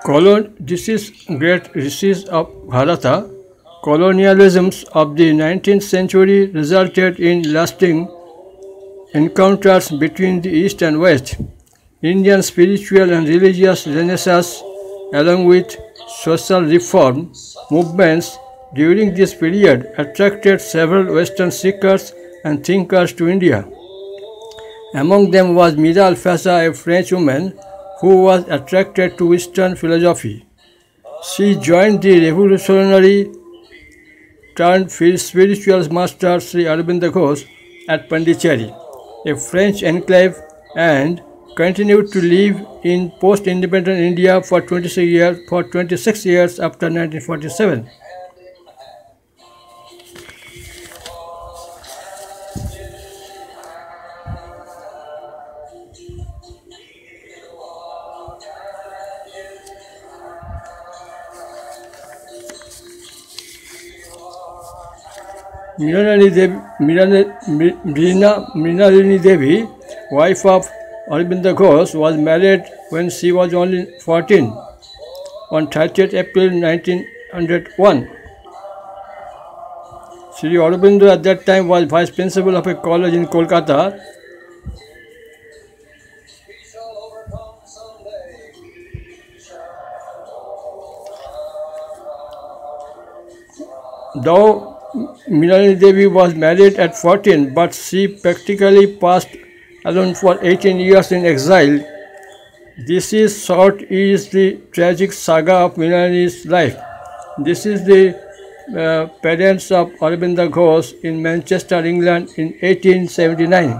This is great rishis of Bharata. Colonialisms of the 19th century resulted in lasting encounters between the East and West. Indian spiritual and religious renaissance, along with social reform movements during this period, attracted several Western seekers and thinkers to India. Among them was Mira Alfassa, a French woman who was attracted to Western philosophy. She joined the revolutionary turned spiritual master Sri Aurobindo Ghosh at Pondicherry, a French enclave, and continued to live in post-independent India for 26 years after 1947. Mrinalini Devi, wife of Aurobindo Ghosh, was married when she was only 14 on 30th April 1901. Sri Aurobindo at that time was vice principal of a college in Kolkata. Though Mrinalini Devi was married at 14, but she practically passed alone for 18 years in exile. This is the tragic saga of Mrinalini's life. This is the parents of Aurobindo Ghosh in Manchester, England in 1879.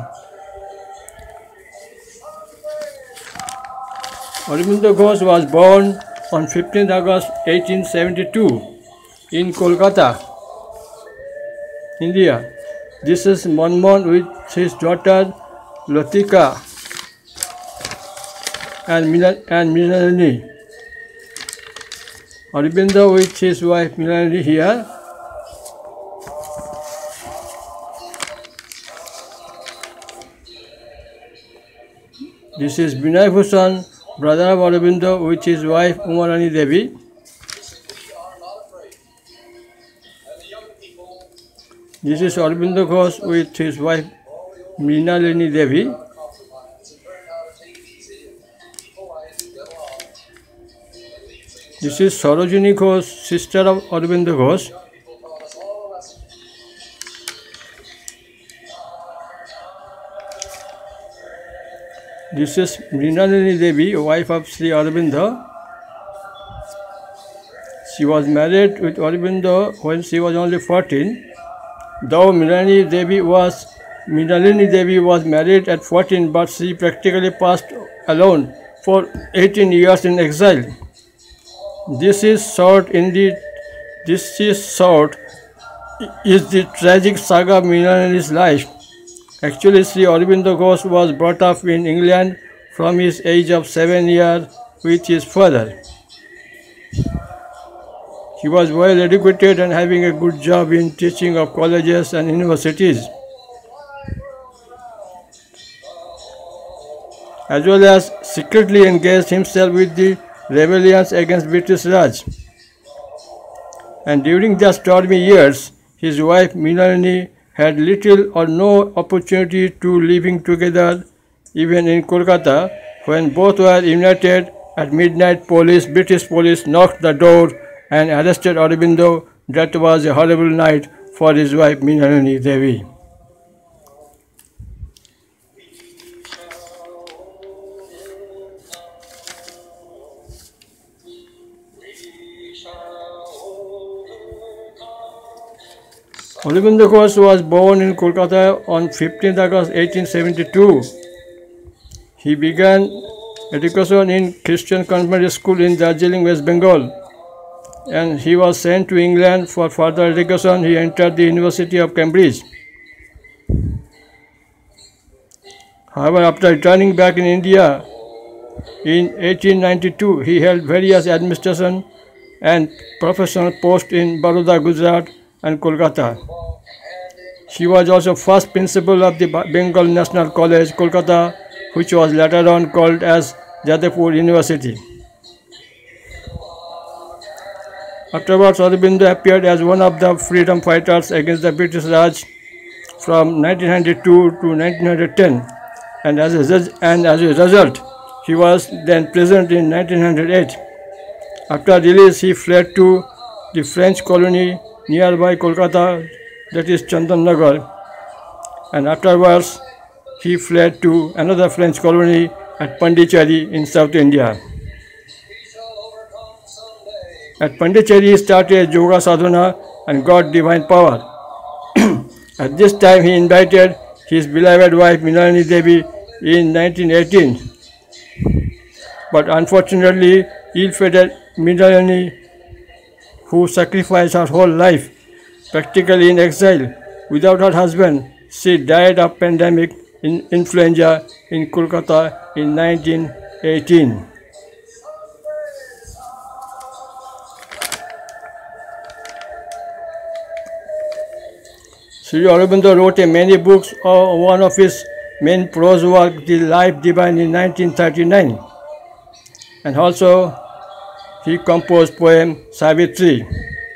Aurobindo Ghosh was born on 15th August 1872 in Kolkata, India. This is Manmohan with his daughter Latika and Mrinalini. Aurobindo with his wife Mrinalini here. This is Binay Bhushan, brother of Aurobindo, with his wife Umarani Devi. This is Aurobindo Ghosh with his wife Mrinalini Devi. This is Sarojini Ghosh, sister of Aurobindo Ghosh. This is Mrinalini Devi, wife of Sri Aurobindo. She was married with Aurobindo when she was only 14. Though Mrinalini Devi was married at 14, but she practically passed alone for 18 years in exile. This is the tragic saga of Mrinalini's life. Actually, Sri Aurobindo Ghosh was brought up in England from his age of 7 years with his father. He was well educated and having a good job in teaching of colleges and universities, as well as secretly engaged himself with the rebellions against British Raj. And during the stormy years, his wife Mrinalini had little or no opportunity to living together, even in Kolkata. When both were united at midnight, British police knocked the door and arrested Aurobindo. That was a horrible night for his wife Mrinalini Devi. Aurobindo Ghosh was born in Kolkata on 15th August 1872. He began education in Christian Convent School in Darjeeling, West Bengal, and he was sent to England for further education. He entered the University of Cambridge. However, after returning back in India in 1892, he held various administration and professional posts in Baroda, Gujarat and Kolkata. She was also first principal of the Bengal National College, Kolkata, which was later on called as Jadavpur University. Afterwards, Aurobindo appeared as one of the freedom fighters against the British Raj from 1902 to 1910, and as a result, he was then imprisoned in 1908. After release, he fled to the French colony nearby Kolkata, that is Chandannagar, and afterwards he fled to another French colony at Pondicherry in South India. At Pondicherry, he started yoga sadhana and got divine power. At this time, he invited his beloved wife Mrinalini Devi in 1918. But unfortunately, ill-fated Mrinalini, who sacrificed her whole life, practically in exile, without her husband, she died of pandemic influenza in Kolkata in 1918. Sri Aurobindo wrote many books. One of his main prose work, The Life Divine, in 1939, and also he composed poem Savitri.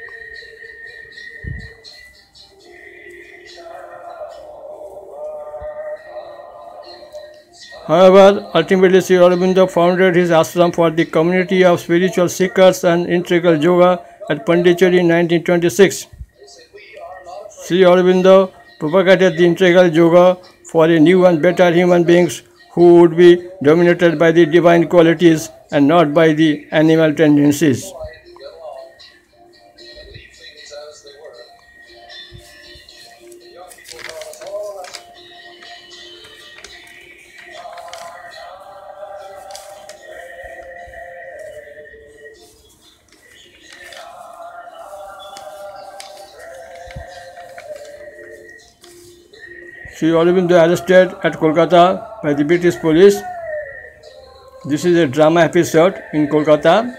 However, ultimately Sri Aurobindo founded his ashram for the community of spiritual seekers and integral yoga at Pondicherry in 1926. Sri Aurobindo propagated the integral yoga for a new and better human beings who would be dominated by the divine qualities and not by the animal tendencies. Sri Aurobindo arrested at Kolkata by the British police. This is a drama episode in Kolkata.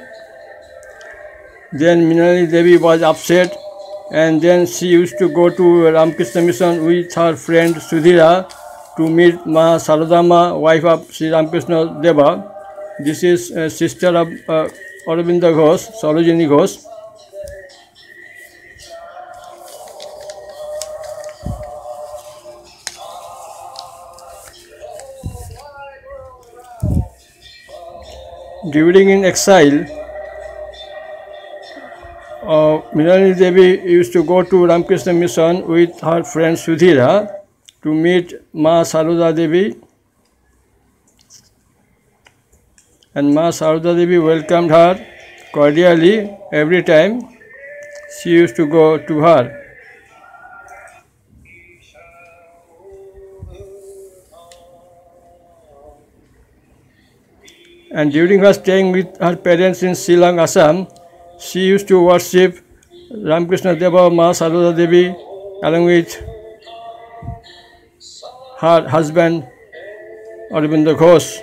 Then Mrinalini Devi was upset, and then she used to go to Ramakrishna Mission with her friend Sudhira to meet Ma Saradama, wife of Sri Ramakrishna Deva. This is a sister of Aurobindo Ghosh, Sarojini Ghosh. During in exile, Mrinalini Devi used to go to Ramakrishna Mission with her friend Sudhira to meet Ma Saroda Devi, and Ma Saroda Devi welcomed her cordially every time she used to go to her. And during her staying with her parents in Shillong, Assam, she used to worship Ramakrishna Deva, Ma Saroda Devi, along with her husband Aurobindo Ghosh.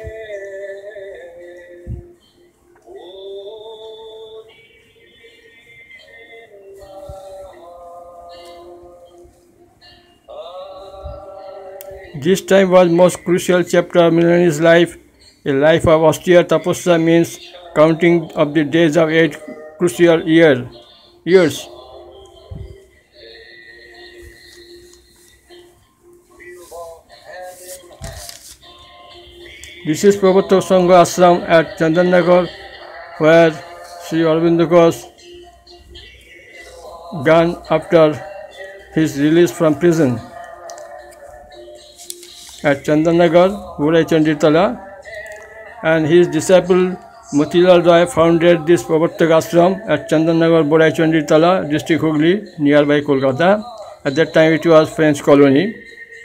This time was most crucial chapter of Mrinalini's life. A life of austere tapasya means counting of the days of 8 crucial years. This is Prabhupada Sangha Ashram at Chandannagar, where Sri Aurobindo Ghosh gone after his release from prison. At Chandannagar, Bodai Chanditala, and his disciple Motilal Rai founded this Pravartak Ashram at Chandannagar, Bodai Chanditala, district Hooghly, nearby Kolkata. At that time it was French colony.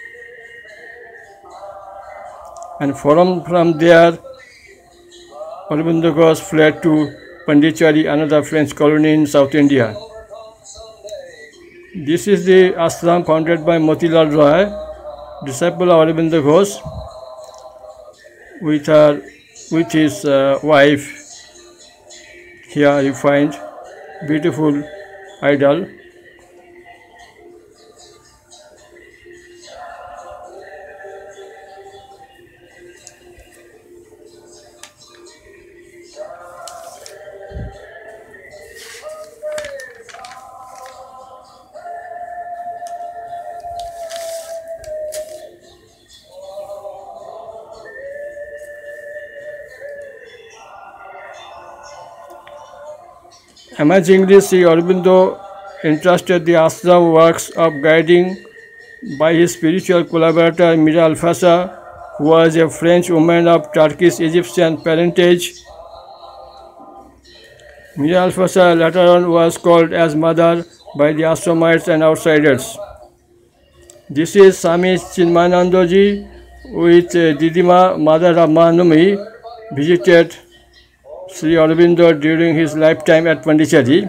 And from there, Aurobindo Ghosh fled to Pondicherry, another French colony in South India. This is the ashram founded by Motilal Rai, disciple of Aurobindo Ghosh, with his wife. Here you find beautiful idol. Amazingly, Sri Aurobindo entrusted the ashram works of guiding by his spiritual collaborator Mira Alfasa, who was a French woman of Turkish-Egyptian parentage. Mira Alfasa later on was called as mother by the ashramites and outsiders. This is Swami Chinmayanandaji with Didima, mother of Mahanumi, visited Sri Aurobindo during his lifetime at Pondicherry.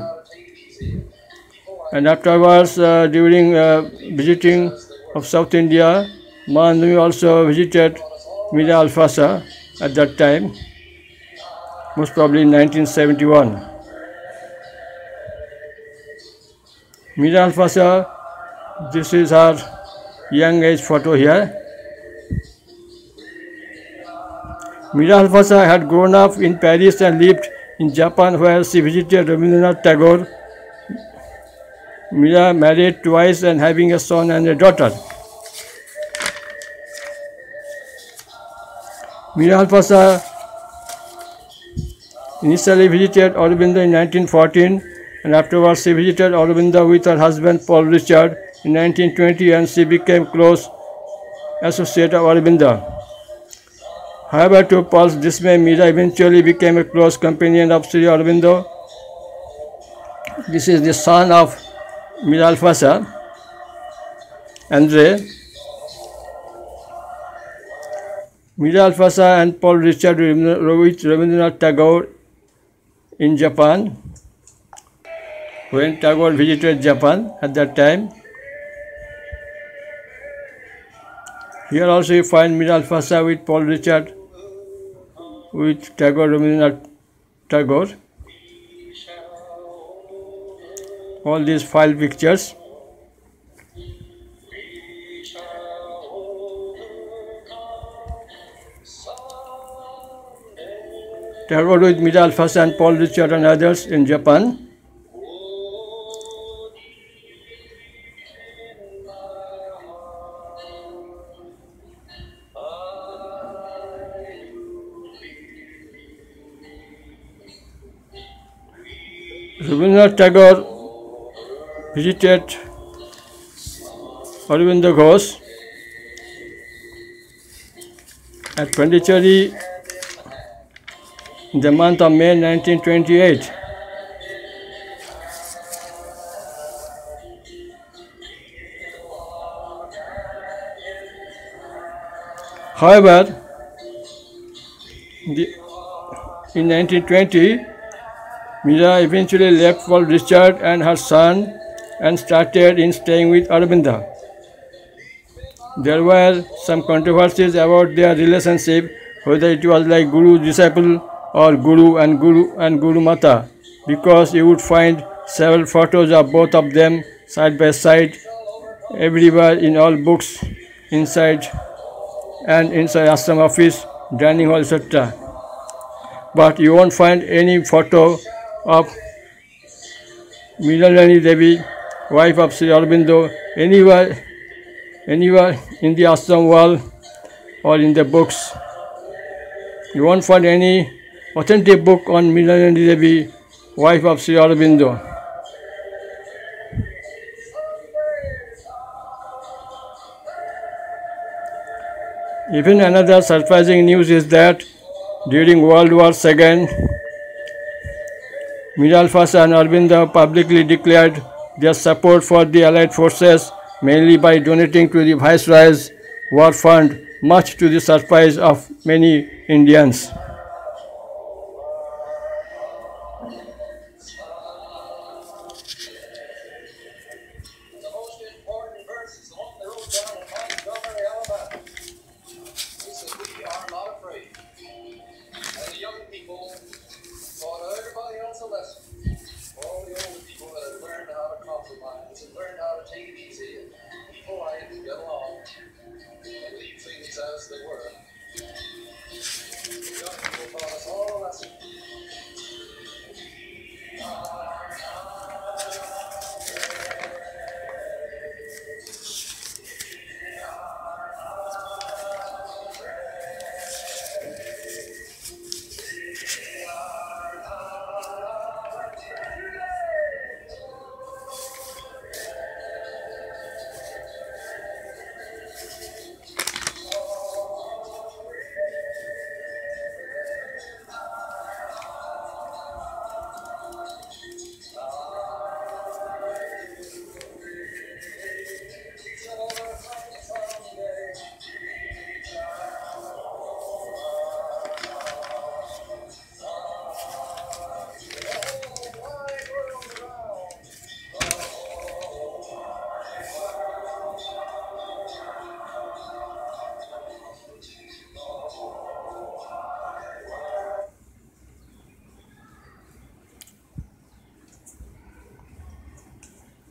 And afterwards, during visiting of South India, Mahanumi also visited Mira Alfasa at that time, most probably in 1971. Mira Alfasa, this is her young age photo here. Mira Alfasa had grown up in Paris and lived in Japan, where she visited Rabindranath Tagore. Mira married twice and having a son and a daughter. Mira Alfasa initially visited Aurobindo in 1914, and afterwards she visited Aurobindo with her husband Paul Richard in 1920, and she became close associate of Aurobindo. However, to Paul's dismay, Mira eventually became a close companion of Sri Aurobindo. This is the son of Mira Alfasa, Andre. Mira Alfasa and Paul Richard with Rabindranath Tagore in Japan, when Tagore visited Japan at that time. Here also you find Mira Alfasa with Paul Richard with Tagore, Rabindranath Tagore. All these file pictures. Tagore with Mira Alfasa and Paul Richard and others in Japan. Rabindranath Tagore visited Aurobindo Ghosh at Pondicherry in the month of May 1928. However, in 1920, Mira eventually left Paul Richard and her son and started in staying with Aurobindo. There were some controversies about their relationship, whether it was like guru-disciple or guru and guru mata, because you would find several photos of both of them side by side everywhere in all books, inside ashram office, dining hall, etc. But you won't find any photo of Mrinalini Devi, wife of Sri Aurobindo, anywhere in the ashram wall or in the books. You won't find any authentic book on Mrinalini Devi, wife of Sri Aurobindo. Even another surprising news is that during World War II, Mira Alfasa and Aurobindo publicly declared their support for the Allied forces, mainly by donating to the Viceroy's war fund, much to the surprise of many Indians.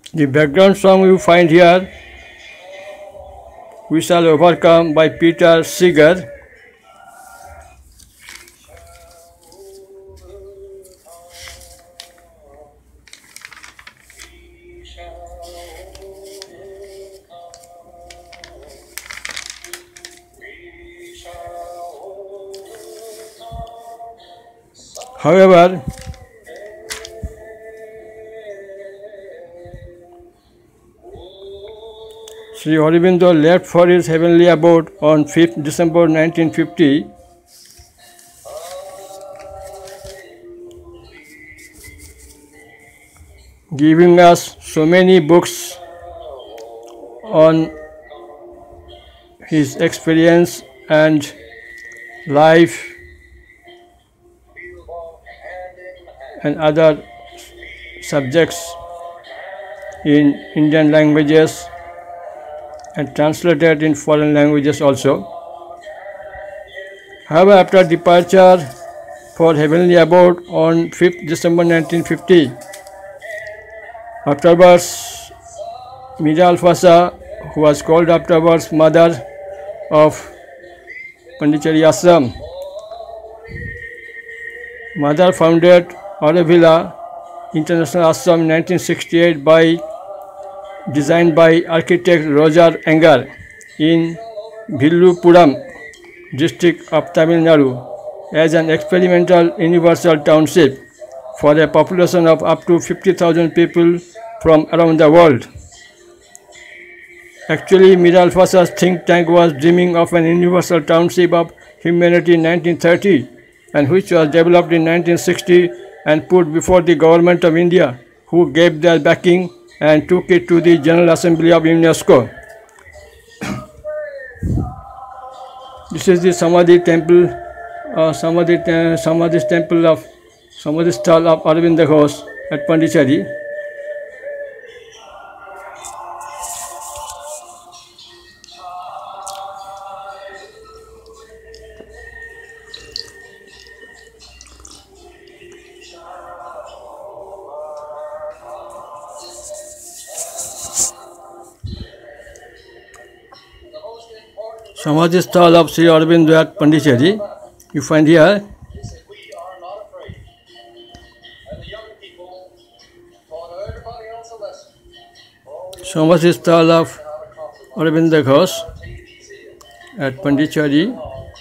The background song you find here, We Shall Overcome by Peter Seeger. However, Sri Aurobindo left for his heavenly abode on 5th December 1950. Giving us so many books on his experience and life and other subjects in Indian languages and translated in foreign languages also. However, after departure for heavenly abode on 5th December 1950, afterwards Mira Alfasa, who was called afterwards mother of Pondicherry Ashram, mother founded Aurovilla International Ashram in 1968 designed by architect Roger Enger in Villupuram district of Tamil Nadu as an experimental universal township for a population of up to 50,000 people from around the world. Actually, Mira Alfasa's think tank was dreaming of an universal township of humanity in 1930 and which was developed in 1960 and put before the government of India, who gave their backing and took it to the General Assembly of UNESCO. This is the Samadhi temple, Samadhi stall of Aurobindo Ghosh at Pondicherry. Samadhi stall of Sri Aurobindo at Pondicherry. You find here. Samadhi stall of Aurobindo Ghosh at Pondicherry.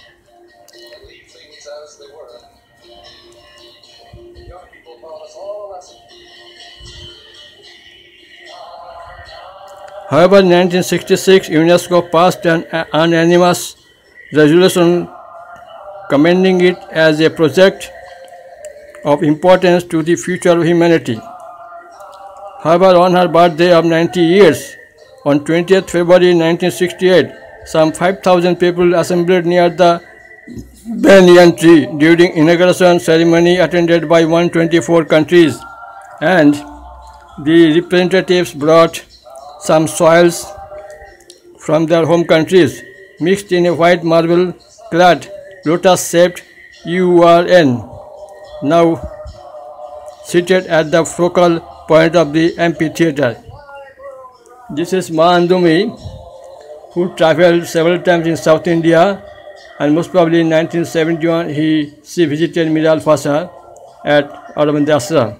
However, in 1966, UNESCO passed an unanimous resolution commending it as a project of importance to the future of humanity. However, on her birthday of 90 years, on 20th February 1968, some 5,000 people assembled near the banyan tree during inauguration ceremony attended by 124 countries, and the representatives brought some soils from their home countries, mixed in a white marble-clad lotus-shaped urn, now seated at the focal point of the amphitheater. This is Ma Andumi, who traveled several times in South India, and most probably in 1971 she visited Mira Alfasa at Aurobindo Ashram.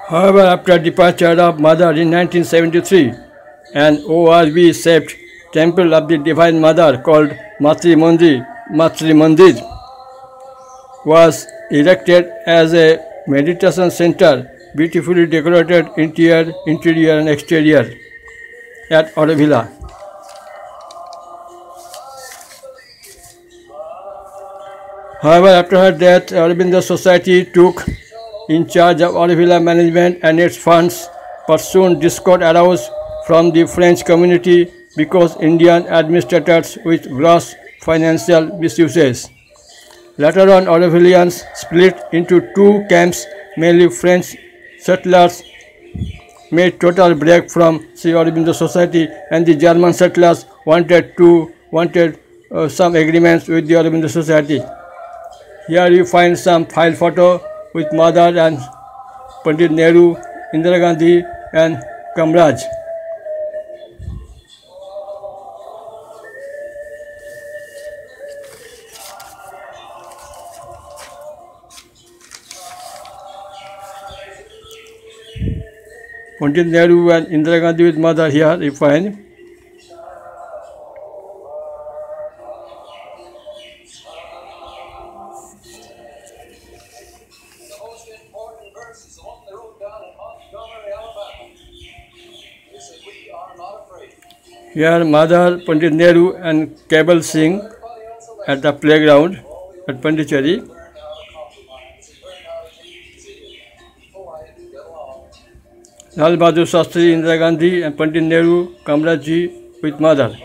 However, after departure of Mother in 1973, an ORV-shaped temple of the Divine Mother called Matri Mandir was erected as a meditation center, beautifully decorated interior and exterior at Aurovilla. However, after her death, Aurobindo Society took in charge of Aurovilla management and its funds, but soon discord arose from the French community because Indian administrators with gross financial misuses. Later on, Aurovillians split into two camps, mainly French settlers made total break from Sri Aurobindo Society, and the German settlers wanted some agreements with the Aurobindo Society. Here you find some file photo with Mother and Pandit Nehru, Indira Gandhi and Kamraj. Pandit Nehru and Indira Gandhi with Mother here you find. Here Mother, Pandit Nehru and Kabul Singh at the playground at Pondicherry. Lal Bahadur Shastri, Indira Gandhi and Pandit Nehru, Kamrajji with Mother.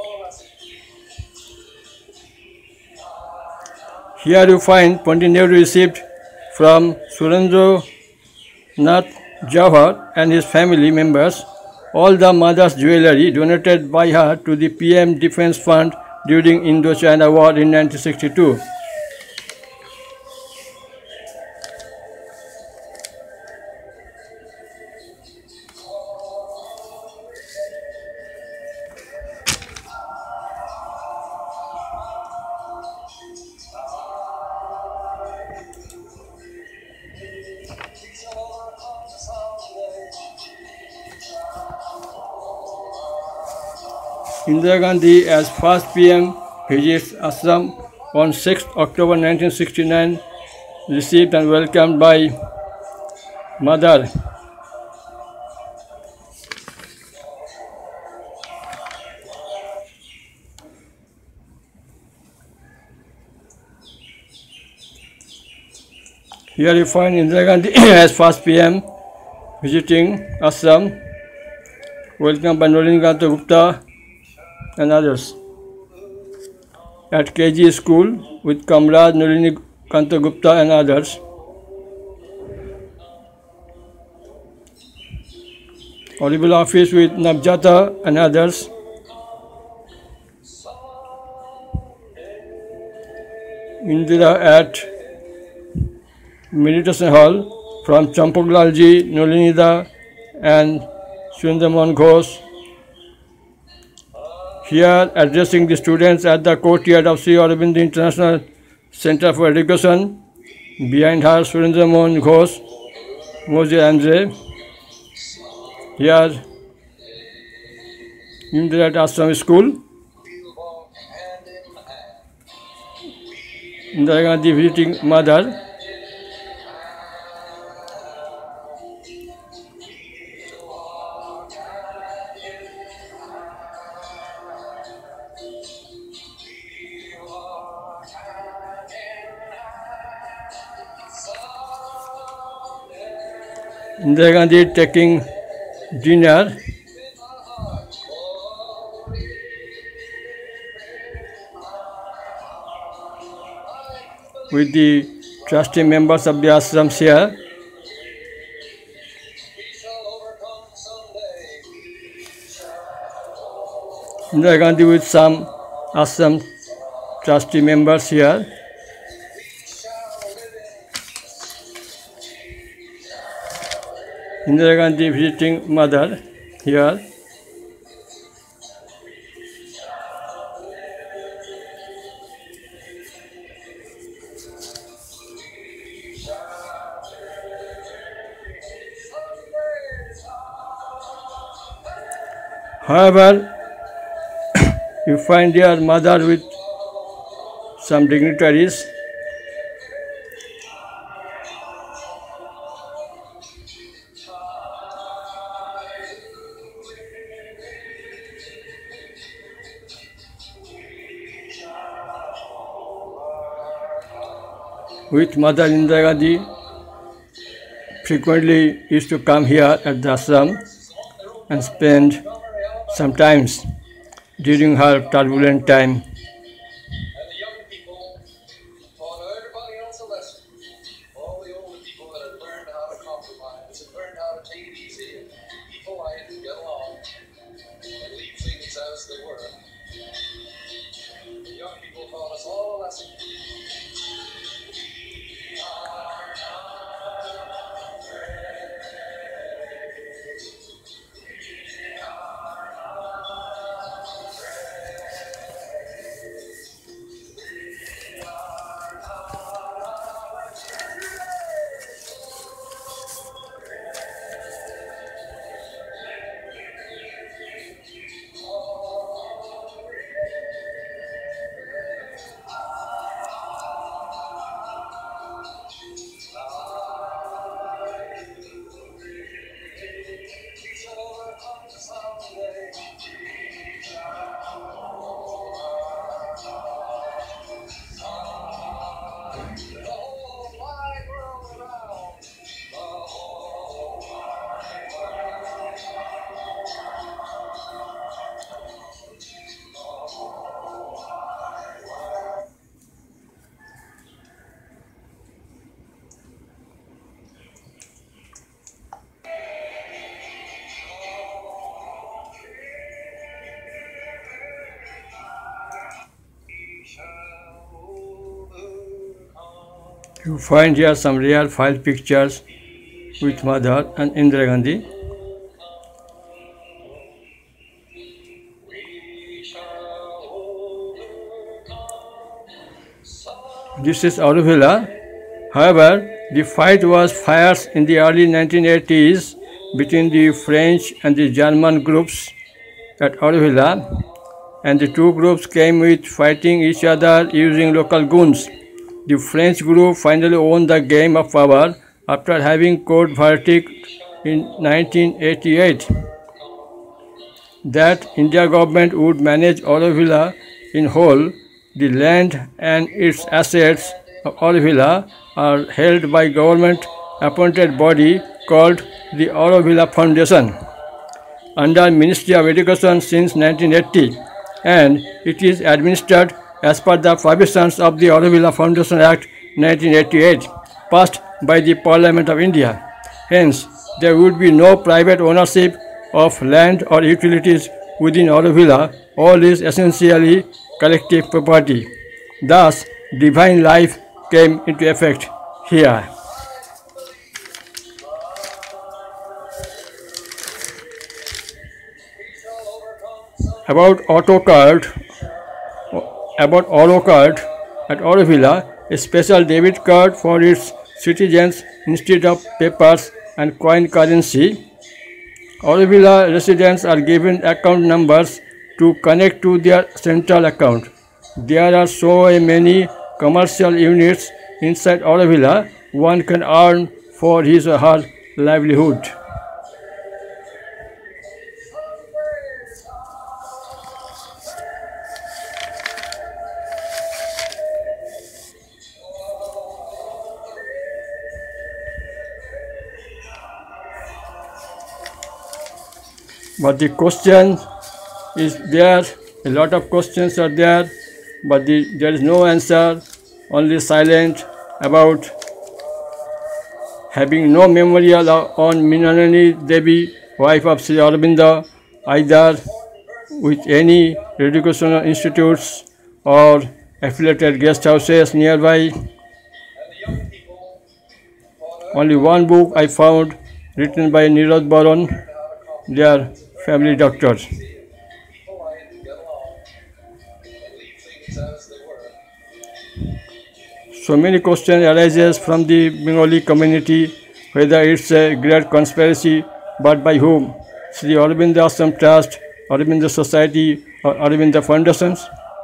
Here you find Pandit Nehru received from Surendra Nath Jawhar and his family members all the Mother's jewellery donated by her to the PM Defence Fund during Indo-China War in 1962. Indira Gandhi, as first PM, visits Assam on 6 October 1969, received and welcomed by Mother. Here you find Indira Gandhi as first PM visiting Assam, welcomed by Nalinikanta Gupta and others. At KG school with Kamraj, Nalinikanta Gupta and others. Audible office with Nabjata and others. Indira at meditation hall from Champaklalji, Nalinida and Sundaman Ghosh. Here addressing the students at the courtyard of Sri Aurobindo International Center for Education. Behind her, Surendra Mohan Ghosh, Moses Andre. Here, Indira at Ashram School. Indira Gandhi visiting Mother. Indira Gandhi taking dinner. With the trustee members of the ashrams here. Indira Gandhi with some ashram trustee members here. Indira Gandhi visiting Mother here. However, you find their mother with some dignitaries. With Mother Indira Gandhi frequently used to come here at the ashram and spend some times during her turbulent time. And the young people taught everybody else a lesson. All the older people that had learned how to compromise and learned how to take it easy and be polite and get along and leave things as they were. The young people taught us all a lesson. You find here some rare file pictures with Mother and Indira Gandhi. This is Aurovilla. However, the fight was fierce in the early 1980s between the French and the German groups at Aurovilla, and the two groups came with fighting each other using local goons. The French group finally won the game of power after having court verdict in 1988 that India government would manage Aurovilla in whole. The land and its assets of Aurovilla are held by government-appointed body called the Aurovilla Foundation under Ministry of Education since 1980, and it is administered as per the provisions of the Aurovilla Foundation Act 1988 passed by the Parliament of India. Hence, there would be no private ownership of land or utilities within Aurovilla. All is essentially collective property. Thus, divine life came into effect here. About AutoCard at Aurovilla, a special debit card for its citizens instead of papers and coin currency. Aurovilla residents are given account numbers to connect to their central account. There are so many commercial units inside Aurovilla, one can earn for his or her livelihood. But the question is there, a lot of questions are there, but there is no answer, only silent about having no memorial on Mrinalini Devi, wife of Sri Aurobindo, either with any educational institutes or affiliated guest houses nearby. Only one book I found written by Nirad Baron, their family doctors. So many questions arises from the Bengali community, whether it's a great conspiracy, but by whom? Sri Aurobindo Ashram Trust Aurobindo Society or Aurobindo Foundations.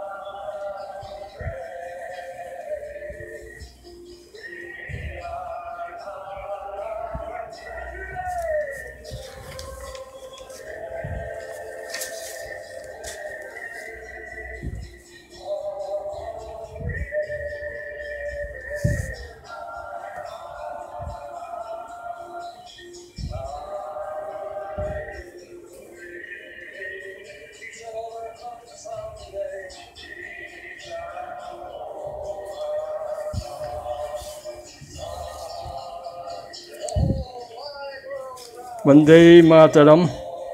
Vande Mataram.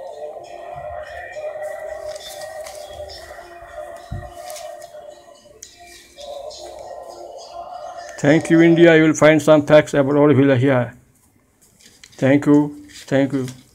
Thank you, India. You will find some facts about Auroville here. Thank you. Thank you.